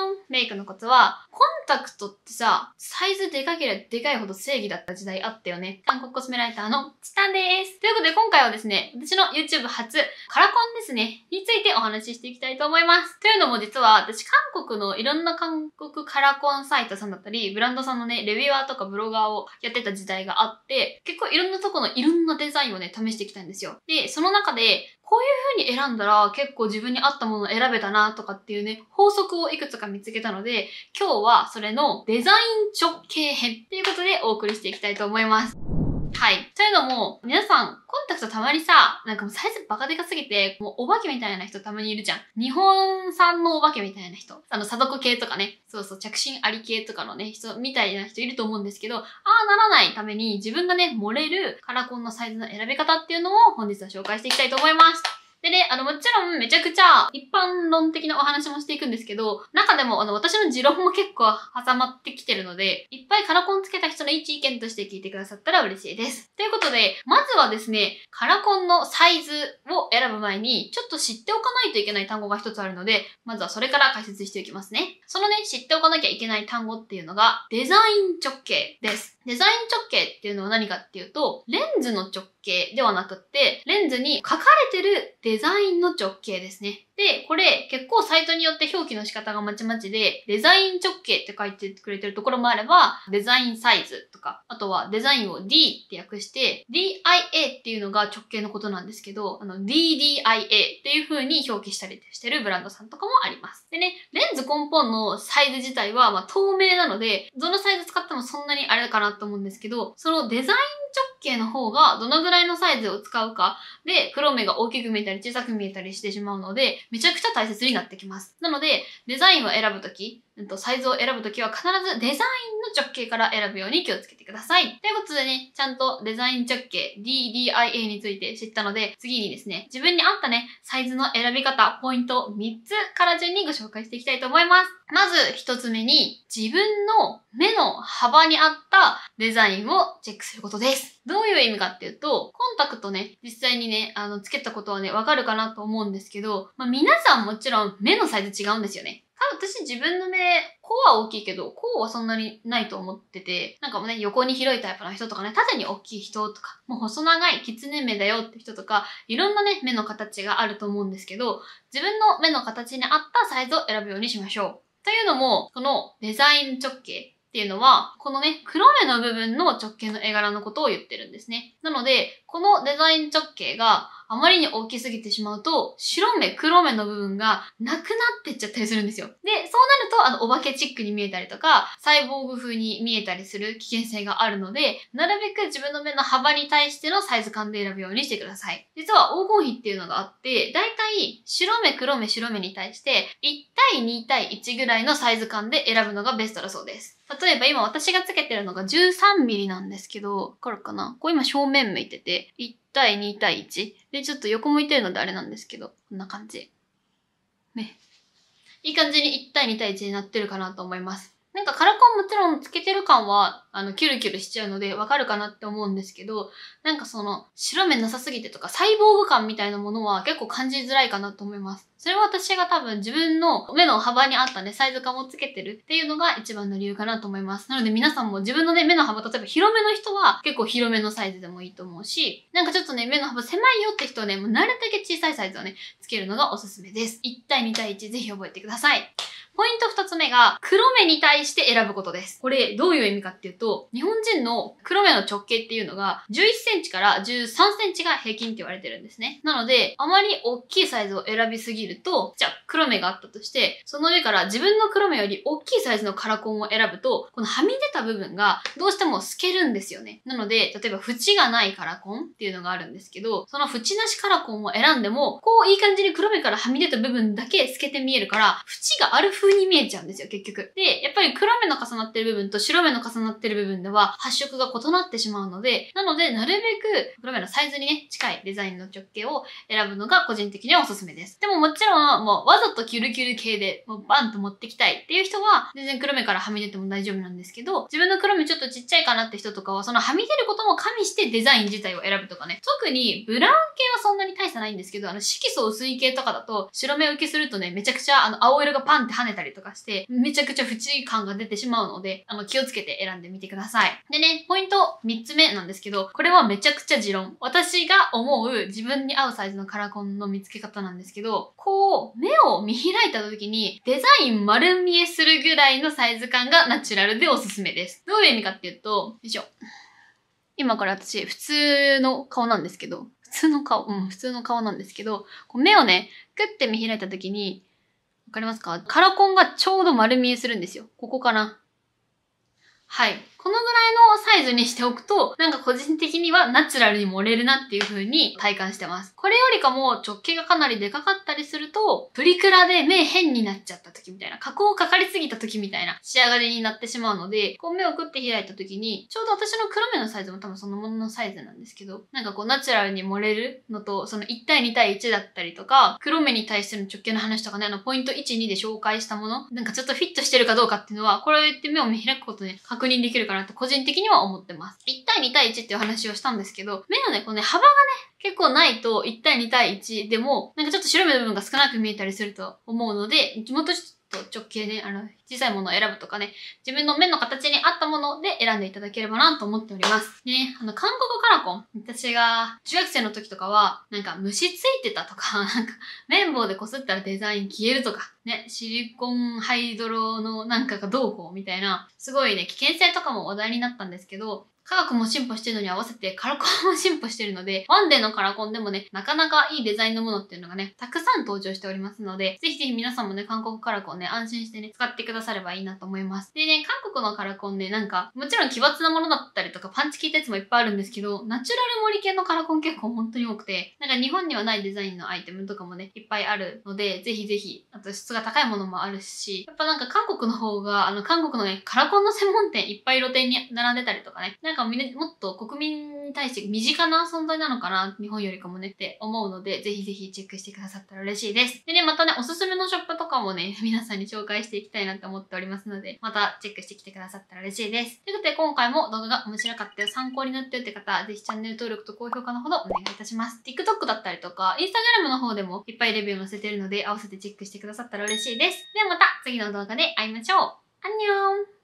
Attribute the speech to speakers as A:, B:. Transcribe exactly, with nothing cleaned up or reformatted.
A: ンメイクのコツは、コンタクトってさ、サイズでかければでかいほど正義だった時代あったよね。韓国コスメライターのチタンです。ということで今回はですね、私の YouTube 初、カラコンですね、についてお話ししていきたいと思います。というのも実は私韓国のいろんな韓国カラコンサイトさんだったり、ブランドさんのね、レビュアーとかブロガーをやってた時代があって、結構いろんなとこのいろんなデザインをね、試してきたんですよ。で、その中で、こういう風に選んだら結構自分に合ったものを選べたなとかっていうね、法則をいくつか見つけたので、今日はそれのデザイン直径編っていうことでお送りしていきたいと思います。はい。というのも、皆さん、コンタクトたまにさ、なんかもうサイズバカでかすぎて、もうお化けみたいな人たまにいるじゃん。日本産のお化けみたいな人。あの、査読系とかね。そうそう、着信あり系とかのね、人みたいな人いると思うんですけど、ああならないために自分がね、盛れるカラコンのサイズの選び方っていうのを本日は紹介していきたいと思います。でね、あの、もちろんめちゃくちゃ一般論的なお話もしていくんですけど、中でもあの、私の持論も結構挟まってきてるので、いっぱいカラコンつけた人の一意見として聞いてくださったら嬉しいです。ということで、まずはですね、カラコンのサイズを選ぶ前に、ちょっと知っておかないといけない単語が一つあるので、まずはそれから解説していきますね。そのね、知っておかなきゃいけない単語っていうのが、デザイン直径です。デザイン直径っていうのは何かっていうと、レンズの直径ではなくって、レンズに書かれてるデザインの直径ですね。で、これ結構サイトによって表記の仕方がまちまちで、デザイン直径って書いてくれてるところもあれば、デザインサイズとか、あとはデザインを D って訳して、ディーアイエー っていうのが直径のことなんですけど、あの ディーディーアイエー っていう風に表記したりしてるブランドさんとかもあります。でね、レンズ根本のサイズ自体はまあ透明なので、どのサイズ使ってもそんなにあれかなと思うんですけど、そのデザイン直径の方がどのぐらいのサイズを使うかで、黒目が大きく見えたり小さく見えたりしてしまうので、めちゃくちゃ大切になってきます。なので、デザインを選ぶとき、サイズを選ぶときは必ずデザインの直径から選ぶように気をつけてください。ということでね、ちゃんとデザイン直径 ディーディーアイエー について知ったので、次にですね、自分に合ったね、サイズの選び方、ポイントみっつから順にご紹介していきたいと思います。まずひとつめに、自分の目の幅に合ったデザインをチェックすることです。どういう意味かっていうと、コンタクトね、実際にね、あの、つけたことはね、わかるかなと思うんですけど、まあ、皆さんもちろん目のサイズ違うんですよね。多分私自分の目、こうは大きいけど、こうはそんなにないと思ってて、なんかもうね、横に広いタイプの人とかね、縦に大きい人とか、もう細長い狐目だよって人とか、いろんなね、目の形があると思うんですけど、自分の目の形に合ったサイズを選ぶようにしましょう。というのも、このデザイン直径っていうのは、このね、黒目の部分の直径の絵柄のことを言ってるんですね。なので、このデザイン直径があまりに大きすぎてしまうと、白目、黒目の部分がなくなってっちゃったりするんですよ。で、そうなると、あの、お化けチックに見えたりとか、サイボーグ風に見えたりする危険性があるので、なるべく自分の目の幅に対してのサイズ感で選ぶようにしてください。実は黄金比っていうのがあって、だいたい白目、黒目、白目に対して、いち対に対いちぐらいのサイズ感で選ぶのがベストだそうです。例えば今私がつけてるのがじゅうさんミリなんですけど、わかるかな？こう今正面向いてて、いち対に対いち。で、ちょっと横向いてるのであれなんですけど、こんな感じ。ね。いい感じにいち対に対いちになってるかなと思います。なんかカラコンもちろんつけてる感は、あの、キュルキュルしちゃうのでわかるかなって思うんですけど、なんかその、白目なさすぎてとか、サイボーグ感みたいなものは結構感じづらいかなと思います。それは私が多分自分の目の幅に合ったね、サイズ感をつけてるっていうのが一番の理由かなと思います。なので皆さんも自分のね、目の幅、例えば広めの人は結構広めのサイズでもいいと思うし、なんかちょっとね、目の幅狭いよって人はね、もうなるだけ小さいサイズをね、つけるのがおすすめです。いち対に対いちぜひ覚えてください。ポイント二つ目が、黒目に対して選ぶことです。これ、どういう意味かっていうと、日本人の黒目の直径っていうのが、じゅういっセンチからじゅうさんセンチが平均って言われてるんですね。なので、あまり大きいサイズを選びすぎると、じゃあ黒目があったとして、その上から自分の黒目より大きいサイズのカラコンを選ぶと、このはみ出た部分がどうしても透けるんですよね。なので、例えば縁がないカラコンっていうのがあるんですけど、その縁なしカラコンを選んでも、こういい感じに黒目からはみ出た部分だけ透けて見えるから、縁がある風に見えちゃうんですよ、結局。で、やっぱり黒目の重なってる部分と白目の重なってる部分では発色が異なってしまうので、なので、なるべく黒目のサイズにね、近いデザインの直径を選ぶのが個人的にはおすすめです。でももちろん、もうわざとキュルキュル系で、もうバンと持ってきたいっていう人は、全然黒目からはみ出ても大丈夫なんですけど、自分の黒目ちょっとちっちゃいかなって人とかは、そのはみ出ることも加味してデザイン自体を選ぶとかね。特にブラウン系はそんなに大差ないんですけど、あの色素薄い系とかだと、白目受けするとね、めちゃくちゃあの青色がパンって跳ねたりとかして、 めちゃくちゃ縁感が出てしまうので、あの、気をつけて選んでみてください。でね、ポイントみっつめなんですけど、これはめちゃくちゃ持論。私が思う自分に合うサイズのカラコンの見つけ方なんですけど、こう、目を見開いた時にデザイン丸見えするぐらいのサイズ感がナチュラルでおすすめです。どういう意味かっていうと、よいしょ。今から私、普通の顔なんですけど、普通の顔、うん、普通の顔なんですけど、こう目をね、クッて見開いた時に、わかりますか？カラコンがちょうど丸見えするんですよ。ここかな。はい。このぐらいのサイズにしておくと、なんか個人的にはナチュラルに盛れるなっていう風に体感してます。これよりかも直径がかなりでかかったりすると、プリクラで目変になっちゃった時みたいな、加工かかりすぎた時みたいな仕上がりになってしまうので、こう目をクッて開いた時に、ちょうど私の黒目のサイズも多分そのもののサイズなんですけど、なんかこうナチュラルに盛れるのと、そのいち対に対いちだったりとか、黒目に対しての直径の話とかね、あのポイントいち、にで紹介したもの、なんかちょっとフィットしてるかどうかっていうのは、これを言って目を見開くことで確認できるかなと個人的には思ってます。いち対に対いちっていう話をしたんですけど、目のね、このね、幅がね、結構ないといち対に対いちでも、なんかちょっと白目の部分が少なく見えたりすると思うので、もっとちょっと直径ね、あの、小さいものを選ぶとかね、自分の目の形に合ったもので選んでいただければなと思っております。でね、あの、韓国カラコン、私が中学生の時とかは、なんか虫ついてたとか、なんか綿棒で擦ったらデザイン消えるとか、ね、シリコンハイドロのなんかがどうこうみたいな、すごいね、危険性とかも話題になったんですけど、科学も進歩してるのに合わせてカラコンも進歩してるので、ワンデーのカラコンでもね、なかなかいいデザインのものっていうのがね、たくさん登場しておりますので、ぜひぜひ皆さんもね、韓国カラコンね、安心してね、使ってくださればいいなと思います。でね、韓国のカラコンね、なんか、もちろん奇抜なものだったりとか、パンチ効いたやつもいっぱいあるんですけど、ナチュラル盛り系のカラコン結構本当に多くて、なんか日本にはないデザインのアイテムとかもね、いっぱいあるので、ぜひぜひ、あと質が高いものもあるし、やっぱなんか韓国の方が、あの、韓国のね、カラコンの専門店いっぱい露店に並んでたりとかね、なんかみんなもっと国民に対して身近な存在なのかな、日本よりかもねって思うので、ぜひぜひチェックしてくださったら嬉しいです。でね、またね、おすすめのショップとかもね、皆さんに紹介していきたいなって思っておりますので、またチェックしてきてくださったら嬉しいです。ということで、今回も動画が面白かったよ、参考になったよって方、ぜひチャンネル登録と高評価のほどお願いいたします。TikTok だったりとか、Instagram の方でもいっぱいレビュー載せてるので、合わせてチェックしてくださったら嬉しいです。ではまた次の動画で会いましょう。アンニョン。